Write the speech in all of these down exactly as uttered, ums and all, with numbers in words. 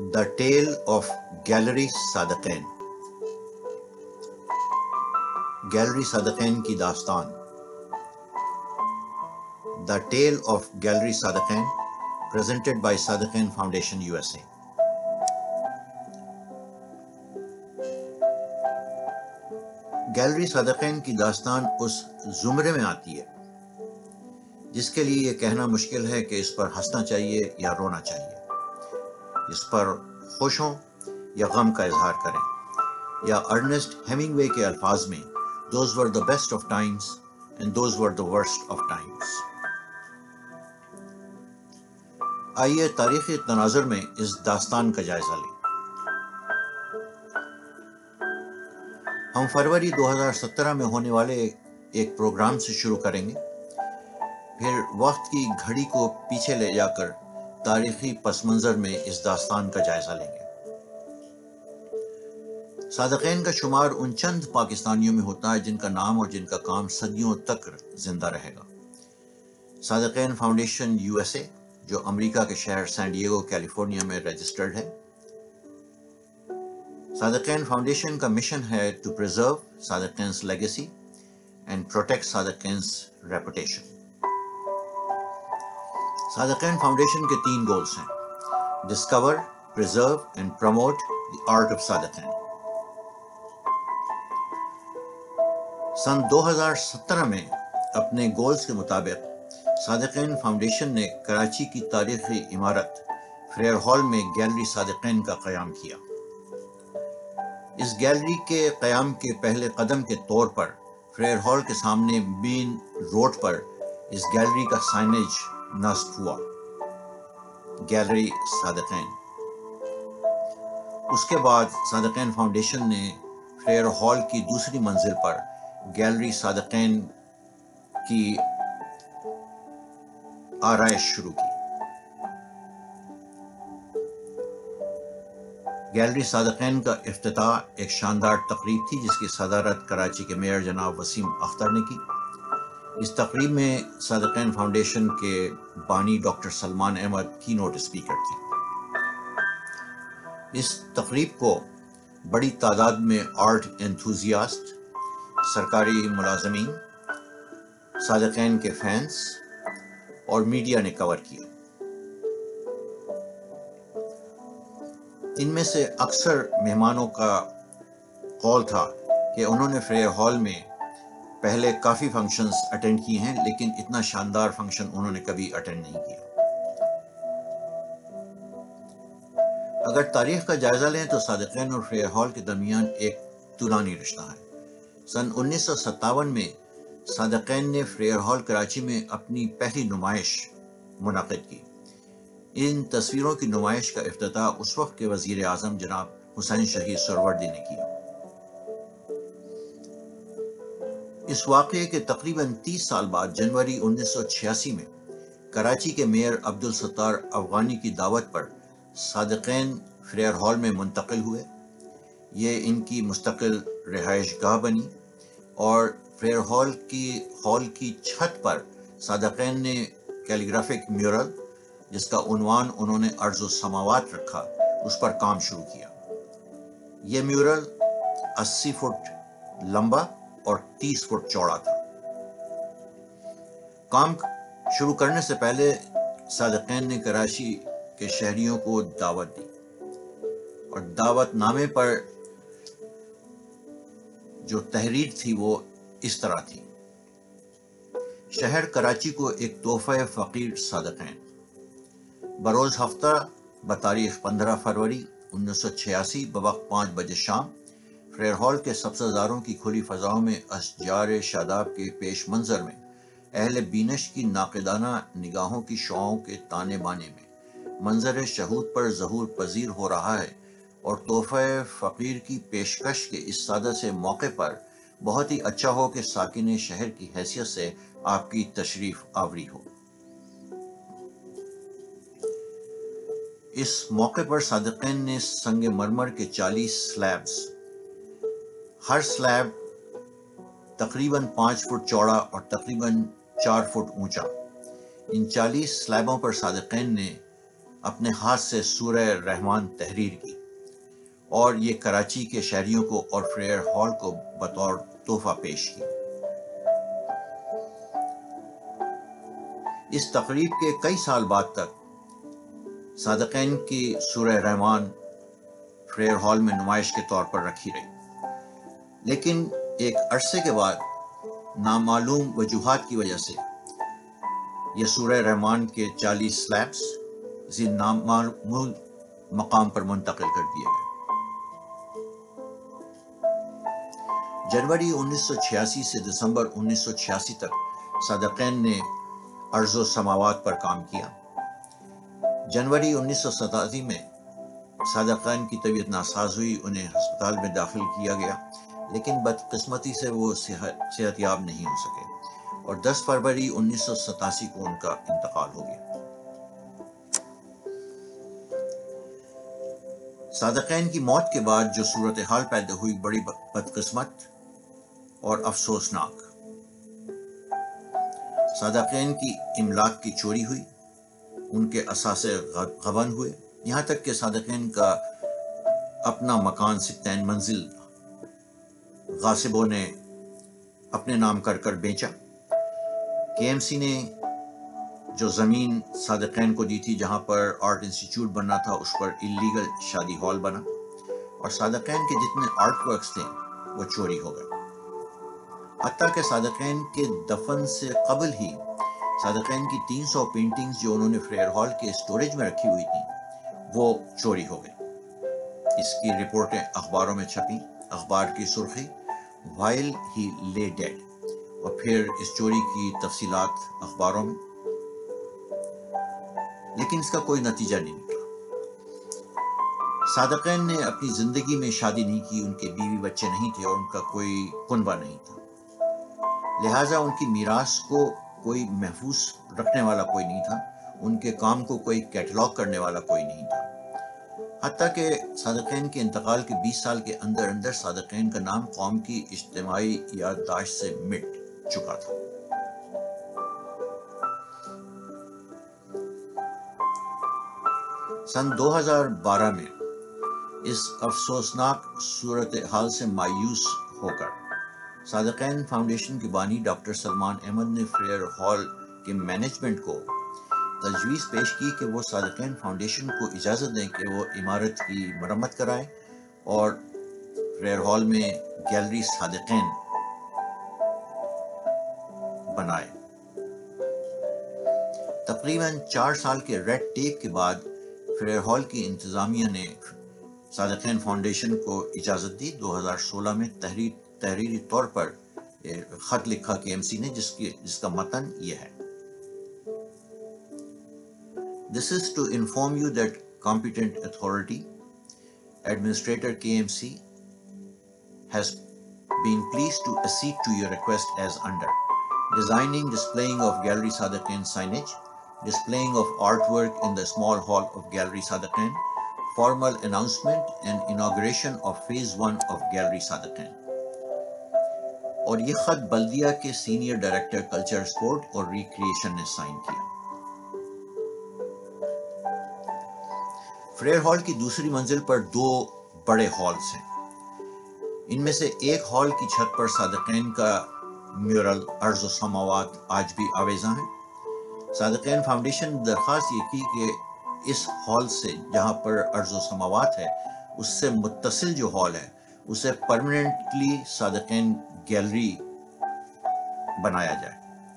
The Tale of Gallery Sadequain. Gallery Sadequain کی داستان. The Tale of Gallery Sadequain presented by Sadequain foundation U S A. Gallery Sadequain کی داستان اس زمرے میں آتی ہے جس کے لیے یہ کہنا مشکل ہے کہ اس پر ہنسنا چاہیے یا رونا چاہیے، اس پر خوش ہوں یا غم کا اظہار کریں، یا ارنسٹ ہیمنگ وے کے الفاظ میں those were the best of times and those were the worst of times. آئیے تاریخی تناظر میں اس داستان کا جائزہ لیں. ہم فروری دو ہزار سترہ میں ہونے والے ایک پروگرام سے شروع کریں گے، پھر وقت کی گھڑی کو پیچھے لے جا کر تاریخی پس منظر میں اس داستان کا جائزہ لیں گے. صادقین کا شمار ان چند پاکستانیوں میں ہوتا ہے جن کا نام اور جن کا کام صدیوں تک زندہ رہے گا. صادقین فاؤنڈیشن یو ایس اے، جو امریکہ کے شہر سین ڈیگو کیلیفورنیا میں رجسٹرڈ ہے. صادقین فاؤنڈیشن کا مشن ہے to preserve Sadequain's legacy and protect Sadequain's reputation. Sadequain foundation کے تین گولز ہیں: discover, preserve and promote the art of Sadequain. سن دو ہزار سترہ میں اپنے گولز کے مطابق صادقین فاؤنڈیشن نے کراچی کی تاریخی عمارت فریر ہال میں گیلری صادقین کا قیام کیا. اس گیلری کے قیام کے پہلے قدم کے طور پر فریر ہال کے سامنے بین روڈ پر اس گیلری کا سائنیج نصب ہوا: گیلری صادقین. اس کے بعد صادقین فاؤنڈیشن نے فریر ہال کی دوسری منزل پر گیلری صادقین کی آرائش شروع کی. گیلری صادقین کا افتتاح ایک شاندار تقریب تھی جس کی صدارت کراچی کے میئر جناب وسیم اختر نے کی. اس تقریب میں صادقین فاؤنڈیشن کے بانی ڈاکٹر سلمان احمد کی نوٹ اسپیکر تھے. اس تقریب کو بڑی تعداد میں آرٹ انتھوزیاسٹ، سرکاری ملازمین، صادقین کے فینس اور میڈیا نے کور کیا. ان میں سے اکثر مہمانوں کا قول تھا کہ انہوں نے فریر ہال میں پہلے کافی فنکشنز اٹینڈ کی ہیں لیکن اتنا شاندار فنکشن انہوں نے کبھی اٹینڈ نہیں کیا. اگر تاریخ کا جائزہ لیں تو صادقین اور فریر ہال کے درمیان ایک طولانی رشتہ ہے. سن انیس سو ستاون میں صادقین نے فریر ہال کراچی میں اپنی پہلی نمائش منعقد کی. ان تصویروں کی نمائش کا افتتاح اس وقت کے وزیر اعظم جناب حسین شہید سہروردی نے کیا. اس واقعے کے تقریباً تیس سال بعد جنوری انیس سو چھیاسی میں کراچی کے میئر عبدالستار افغانی کی دعوت پر صادقین فریر ہال میں منتقل ہوئے. یہ ان کی مستقل رہائش گاہ بنی اور فریر ہال کی ہال کی چھت پر صادقین نے کیلیگرافک میورل، جس کا عنوان انہوں نے ارض و سماوات رکھا، اس پر کام شروع کیا. یہ میورل اسی فٹ لمبا اور تیس فٹ چوڑا تھا. کام شروع کرنے سے پہلے صادقین نے کراچی کے شہریوں کو دعوت دی اور دعوت نامے پر جو تحریر تھی وہ اس طرح تھی: شہر کراچی کو ایک تحفہ فقیر صادقین. بروز ہفتہ بتاریخ پندرہ فروری انیس سو چھیاسی بوقت پانچ بجے شام فریر ہال کے سبزہ زاروں کی کھلی فضاؤں میں اشجار شاداب کے پیش منظر میں اہل بینش کی ناقدانہ نگاہوں کی شعاؤں کے تانے بانے میں منظر شہود پر ظہور پذیر ہو رہا ہے. اور تحفہ فقیر کی پیشکش کے اس سادہ سے موقع پر بہت ہی اچھا ہو کہ ساکن شہر کی حیثیت سے آپ کی تشریف آوری ہو. اس موقع پر صادقین نے سنگ مرمر کے چالیس سلیبز، ہر سلیب تقریباً پانچ فٹ چوڑا اور تقریباً چار فٹ اونچا، ان چالیس سلیبوں پر صادقین نے اپنے ہاتھ سے سورہ رحمان تحریر کی اور یہ کراچی کے شہریوں کو اور فریئر ہال کو بطور تحفہ پیش کی۔ اس تقریب کے کئی سال بعد تک صادقین کی سورہ رحمان فریئر ہال میں نمائش کے طور پر رکھی رہی، لیکن ایک عرصے کے بعد نامعلوم وجوہات کی وجہ سے یہ سورہ رحمان کے چالیس سلیبس کسی نامعلوم مقام پر منتقل کر دیے گئے۔ جنوری انیس سو چھیاسی سے دسمبر انیس سو چھیاسی تک صادقین نے ارض و سماوات پر کام کیا۔ جنوری انیس سو ستاسی میں صادقین کی طبیعت ناساز ہوئی، انہیں ہسپتال میں داخل کیا گیا، لیکن بدقسمتی سے وہ صحت یاب نہیں ہو سکے اور دس فروری انیس سو ستاسی کو ان کا انتقال ہو گیا۔ صادقین کی موت کے بعد جو صورتحال پیدا ہوئی بڑی بدقسمت اور افسوسناک۔ صادقین کی املاک کی چوری ہوئی، ان کے اثاثے غبن ہوئے، یہاں تک کہ صادقین کا اپنا مکان ستین منزل غاصبوں نے اپنے نام کر کر بیچا۔ کے ایم سی نے جو زمین صادقین کو دی تھی جہاں پر آرٹ انسٹیٹیوٹ بننا تھا، اس پر اللیگل شادی ہال بنا اور صادقین کے جتنے آرٹ ورکس تھے وہ چوری ہو گئے۔ حتیٰ کہ صادقین کے دفن سے قبل ہی صادقین کی تین سو پینٹنگز جو انہوں نے فریئر ہال کے اسٹوریج میں رکھی ہوئی تھیں وہ چوری ہو گئی۔ اس کی رپورٹیں اخباروں میں چھپیں، اخبار کی سرخی "وائل ہی لے ڈیڈ" اور پھر اس چوری کی تفصیلات اخباروں میں، لیکن اس کا کوئی نتیجہ نہیں نکلا۔ صادقین نے اپنی زندگی میں شادی نہیں کی، ان کے بیوی بچے نہیں تھے اور ان کا کوئی کنبہ نہیں تھا، لہٰذا ان کی میراث کو کوئی محفوظ رکھنے والا کوئی نہیں تھا، ان کے کام کو کوئی کیٹلاگ کرنے والا کوئی نہیں تھا۔ حتیٰ کہ صادقین کے انتقال کے بیس سال کے اندر اندر صادقین کا نام قوم کی اجتماعی یادداشت سے مٹ چکا تھا۔ سن دو ہزار بارہ میں اس افسوسناک صورتحال سے مایوس ہو کر صادقین فاؤنڈیشن کے بانی ڈاکٹر سلمان احمد نے فریئر ہال کے مینجمنٹ کو تجویز پیش کی کہ وہ صادقین فاؤنڈیشن کو اجازت دیں کہ وہ عمارت کی مرمت کرائے اور فریئر ہال میں گیلری صادقین بنائے۔ تقریباً چار سال کے ریڈ ٹیپ کے بعد فریئر ہال کی انتظامیہ نے صادقین فاؤنڈیشن کو اجازت دی۔ دو ہزار سولہ میں تحریر تحریری طور پر خط لکھا کے ایم سی نے جس کی جس کا متن یہ ہے: This is to inform you that competent authority, Administrator K M C, has been pleased to accede to your request as under: designing, displaying of Gallery Sadaqain signage, displaying of artwork in the small hall of Gallery Sadaqain, formal announcement and inauguration of phase one of Gallery Sadaqain۔ اور یہ خط بلدیہ کے senior director culture sport اور recreation نے sign کیا۔ فریئر ہال کی دوسری منزل پر دو بڑے ہالز ہیں۔ ان میں سے ایک ہال کی چھت پر صادقین کا میورل ارض و سماوات آج بھی آویزاں ہے۔ صادقین فاؤنڈیشن نے درخواست یہ کی کہ اس ہال سے جہاں پر ارض و سماوات ہے اس سے متصل جو ہال ہے اسے پرماننٹلی صادقین گیلری بنایا جائے۔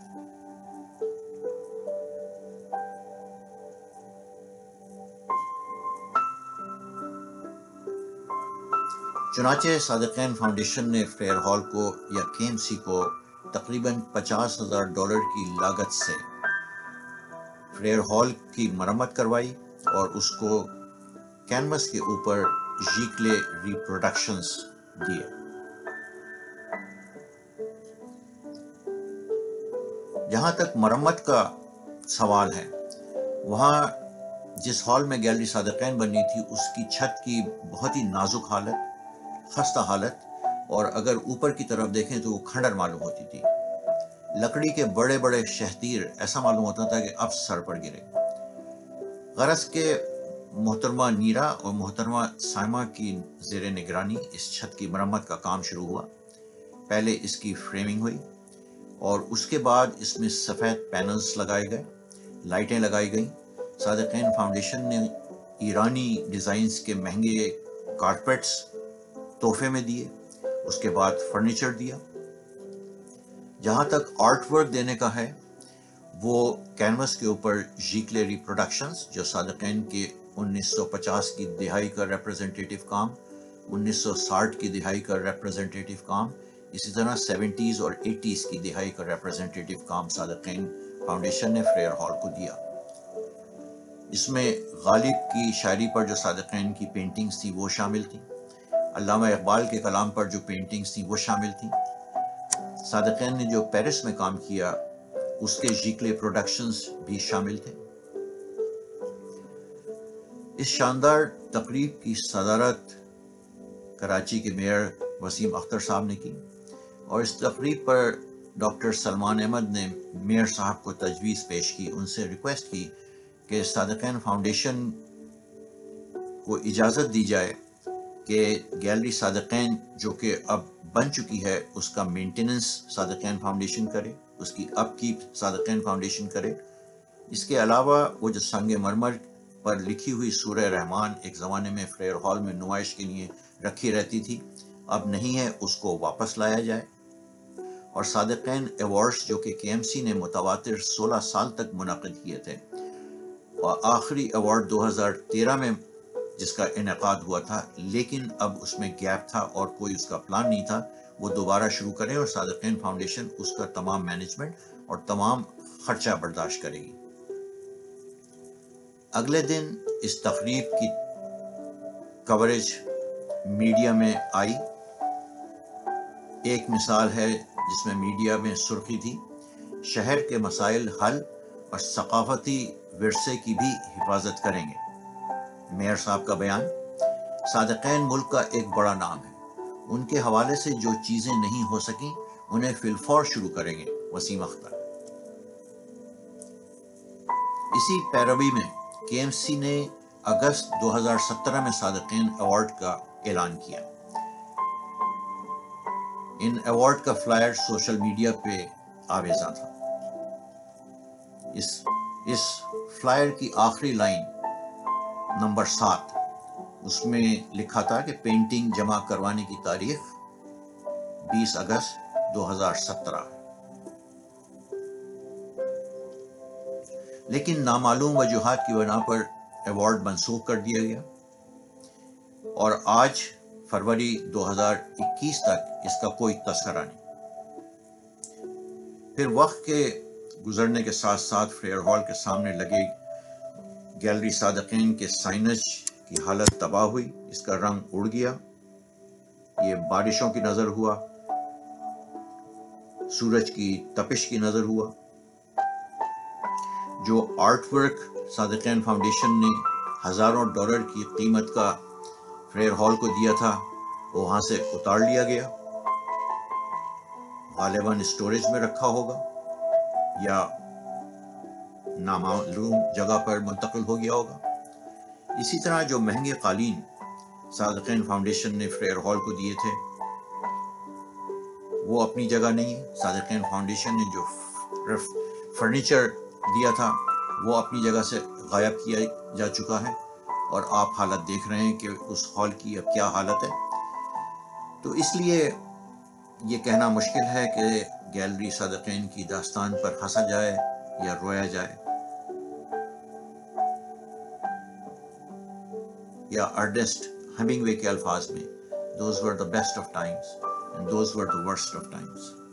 چنانچہ صادقین فاؤنڈیشن نے فریئر ہال کو یا کے ایم سی کو تقریباً پچاس ہزار ڈالر کی لاگت سے فریئر ہال کی مرمت کروائی اور اس کو کینوس کے اوپر ژیکلے ریپروڈکشنز دیے۔ جہاں تک مرمت کا سوال ہے، وہاں جس ہال میں گیلری صادقین بنی تھی اس کی چھت کی بہت ہی نازک حالت، خستہ حالت، اور اگر اوپر کی طرف دیکھیں تو وہ کھنڈر معلوم ہوتی تھی۔ لکڑی کے بڑے بڑے شہتیر، ایسا معلوم ہوتا تھا کہ اب سر پر گرے۔ غرض کہ محترمہ نیرا اور محترمہ سائمہ کی زیر نگرانی اس چھت کی مرمت کا کام شروع ہوا۔ پہلے اس کی فریمنگ ہوئی اور اس کے بعد اس میں سفید پینلز لگائے گئے، لائٹیں لگائی گئیں۔ صادقین فاؤنڈیشن نے ایرانی ڈیزائنز کے مہنگے کارپیٹس تحفے میں دیے، اس کے بعد فرنیچر دیا۔ جہاں تک آرٹ ورک دینے کا ہے، وہ کینوس کے اوپر ژیکلے ریپروڈکشنز جو صادقین کے انیس سو پچاس کی دہائی کا ریپرزنٹیٹیو کام، انیس سو ساٹھ کی دہائی کا ریپرزنٹیٹیو کام، اسی طرح سیونٹیز اور ایٹیز کی دہائی کا ریپرزنٹیٹیو کام صادقین فاؤنڈیشن نے فریئر ہال کو دیا۔ اس میں غالب کی شاعری پر جو صادقین کی پینٹنگز تھیں وہ شامل تھیں، علامہ اقبال کے کلام پر جو پینٹنگز تھیں وہ شامل تھیں۔ صادقین نے جو پیرس میں کام کیا اس کے ژیکلے پروڈکشنز بھی شامل تھے۔ اس شاندار تقریب کی صدارت کراچی کے میئر وسیم اختر صاحب نے کی، اور اس تقریب پر ڈاکٹر سلمان احمد نے میئر صاحب کو تجویز پیش کی، ان سے ریکویسٹ کی کہ صادقین فاؤنڈیشن کو اجازت دی جائے کہ گیلری صادقین جو کہ اب بن چکی ہے اس کا مینٹیننس صادقین فاؤنڈیشن کرے، اس کی اپ کیپ صادقین فاؤنڈیشن کرے۔ اس کے علاوہ وہ جو سنگ مرمر پر لکھی ہوئی سورہ رحمان ایک زمانے میں فریئر ہال میں نمائش کے لیے رکھی رہتی تھی، اب نہیں ہے، اس کو واپس لایا جائے۔ اور صادقین ایوارڈز جو کہ کے ایم سی نے متواتر سولہ سال تک منعقد کیے تھے، اور آخری ایوارڈ دو ہزار تیرہ میں جس کا انعقاد ہوا تھا، لیکن اب اس میں گیپ تھا اور کوئی اس کا پلان نہیں تھا، وہ دوبارہ شروع کریں اور صادقین فاؤنڈیشن اس کا تمام مینجمنٹ اور تمام خرچہ برداشت کرے گی۔ اگلے دن اس تقریب کی کوریج میڈیا میں آئی۔ ایک مثال ہے جس میں میڈیا میں سرخی تھی، شہر کے مسائل حل اور ثقافتی ورثے کی بھی حفاظت کریں گے۔ میئر صاحب کا بیان، صادقین ملک کا ایک بڑا نام ہے، ان کے حوالے سے جو چیزیں نہیں ہو سکیں انہیں فی الفور شروع کریں گے، وسیم اختر۔ اسی پیروی میں کے ایم سی نے اگست دو ہزار سترہ میں صادقین ایوارڈ کا اعلان کیا۔ ان ایوارڈ کا فلائر سوشل میڈیا پہ آویزاں تھا۔ اس اس فلائر کی آخری لائن نمبر سات، اس میں لکھا تھا کہ پینٹنگ جمع کروانے کی تاریخ بیس اگست دو ہزار سترہ، لیکن نامعلوم وجوہات کی بنا پر ایوارڈ منسوخ کر دیا گیا، اور آج فروری دو ہزار اکیس تک اس کا کوئی تذکرہ نہیں۔ پھر وقت کے گزرنے کے ساتھ ساتھ فریئر ہال کے سامنے لگے گیلری صادقین کے سائنج کی حالت تباہ ہوئی، اس کا رنگ اڑ گیا، یہ بارشوں کی نظر ہوا، سورج کی تپش کی نظر ہوا۔ جو آرٹ ورک صادقین فاؤنڈیشن نے ہزاروں ڈالر کی قیمت کا فریئر ہال کو دیا تھا، وہ وہاں سے اتار لیا گیا، غالباً اسٹوریج میں رکھا ہوگا یا نامعلوم جگہ پر منتقل ہو گیا ہوگا۔ اسی طرح جو مہنگے قالین صادقین فاؤنڈیشن نے فریئر ہال کو دیے تھے وہ اپنی جگہ نہیں ہے۔ صادقین فاؤنڈیشن نے جو فرنیچر دیا تھا وہ اپنی جگہ سے غائب کیا جا چکا ہے، اور آپ حالت دیکھ رہے ہیں کہ اس ہال کی اب کیا حالت ہے۔ تو اس لیے یہ کہنا مشکل ہے کہ گیلری صادقین کی داستان پر ہنسا جائے یا رویا جائے، یا ارنسٹ ہیمنگوے کے الفاظ میں، those were the best of times and those were the worst of times۔